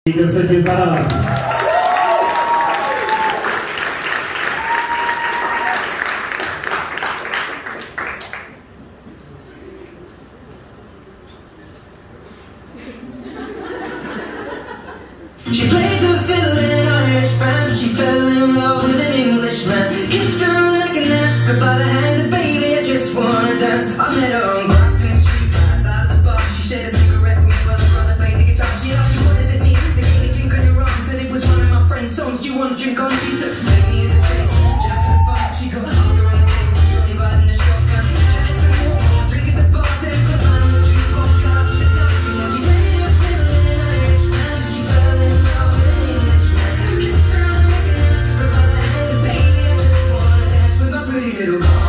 Niestety dwa razy. She played the fiddle in an Irish band, but she fell in love with an Englishman. Kissed her on the neck and then I took her by the hands, and baby, I just wanna dance. I met her on Grafton Street, outside of the bar. She shared a cigarette with me while her brother played the guitar. She asked me, what does it mean? The game you think on your arm. Said it was one of my friend's songs. Do you want to drink on? She took me as a chase, jack for the fun. She got harder on the table, Johnny riding a shotgun. Chatted some more, drink at the bar, then put mine on the jukebox, got up to dancing. And she played the fiddle in an Irish band, but she fell in love with an Englishman. Kissed her on the neck and then I took her by the hands, and baby, I just wanna dance with my pretty little girl.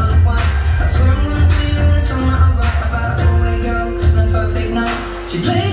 She played